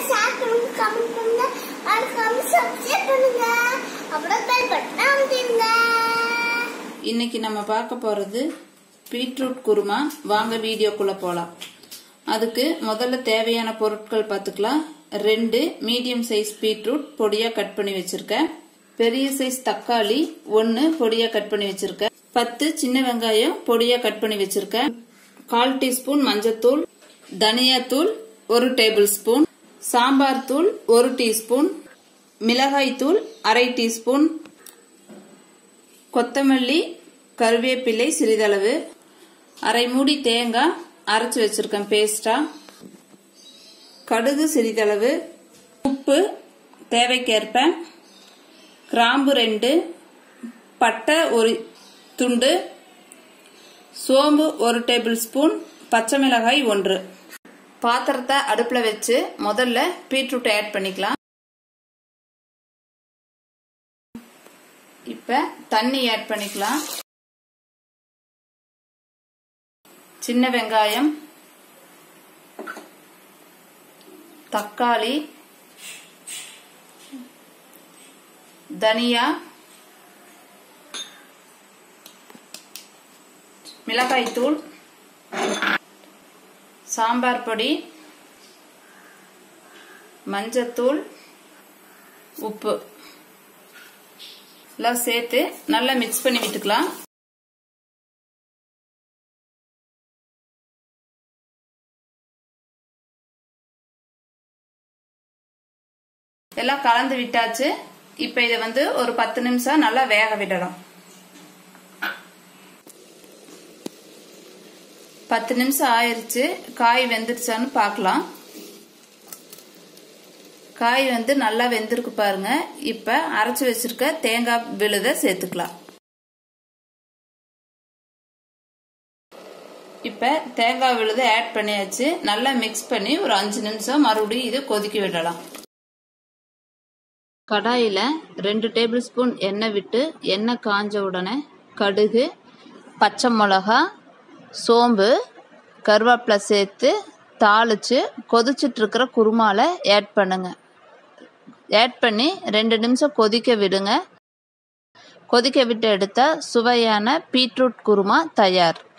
Share பண்ணுங்க, comment பண்ணுங்க, மறக்காம சப்ஸ்கிரைப் பண்ணுங்க. அப்புறம் பெல் பட்டனை அமுத்திடுங்க. இன்னைக்கு நம்ம பார்க்க போறது பீட்ரூட் குருமா. வாங்க வீடியோக்குள்ள போலாம். அதுக்கு முதல்ல தேவையான பொருட்கள் பார்த்துக்கலாம். 2 மீடியம் சைஸ் பீட்ரூட் பொடியா கட் பண்ணி வச்சிருக்கேன். பெரிய சைஸ் தக்காளி 1 பொடியா கட் பண்ணி வச்சிருக்கேன். 10 சின்ன வெங்காயம் பொடியா கட் பண்ணி வச்சிருக்கேன். 1/4 டீஸ்பூன் மஞ்சத்தூள், தனியாத்தூள் 1 டேபிள் ஸ்பூன், சாம்பார் தூள் 1 டீஸ்பூன், மிளகாய் தூள் 1/2 டீஸ்பூன், கொத்தமல்லி, கருவேப்பிலை சிறிதளவு, 1/2 மூடி தேங்காய் அரைச்சு வச்சிருக்கேன் பேஸ்டா, கடுகு சிறிதளவு, உப்பு தேவைக்கேற்ப, கிராம்பு 2, பட்டை 1 துண்டு, சோம்பு 1 டேபிள் ஸ்பூன், பச்சை மிளகாய் 1. பாத்திரத்தை அடுப்புல வச்சு முதல்ல பீட்ரூட் ஆட் பண்ணிக்கலாம். இப்ப தண்ணி ஆட் பண்ணிக்கலாம். சின்ன வெங்காயம், தக்காளி, தனியா, மிளகாய் தூள், சாம்பார் பொடி, மஞ்சத்தூள், உப்பு எல்லாம் சேர்த்து நல்லா மிக்ஸ் பண்ணி விட்டுக்கலாம். எல்லாம் கலந்து விட்டாச்சு. இப்ப இதை ஒரு 10 நிமிஷம் நல்லா வேக விடலாம். 10 நிமிஷம் ஆயிருச்சு. காய் வெந்துருச்சான்னு பார்க்கலாம். காய் நல்லா வெந்திருக்கு பாருங்க. இப்ப அரைச்சு வச்சிருக்க தேங்காய் விழுத சேர்த்துக்கலாம். இப்ப தேங்காய் விழுத ஆட் பண்ணியாச்சு. நல்லா மிக்ஸ் பண்ணி ஒரு 5 நிமிஷம் மறுபடியும் இது கொதிக்க விடலாம். கடாயில 2 டேபிள் ஸ்பூன் எண்ணெய் விட்டு எண்ணெய் காஞ்ச உடனே கடுகு, பச்சை மிளகா, சோம்பு, கருவேப்பிலை சேர்த்து தாளிச்சு கொதிச்சுட்டு இருக்கிற குருமால ஆட் பண்ணுங்க. ஆட் பண்ணி 2 நிமிஷம் கொதிக்க விடுங்க. கொதிக்க விட்டு எடுத்தா சுவையான பீட்ரூட் குருமா தயார்.